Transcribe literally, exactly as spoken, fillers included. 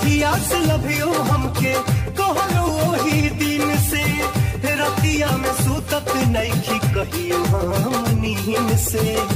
जहिया से लभियो हमके कहलो वही दिन से रतिया में सुतत नइखी कहियो हम नींद से।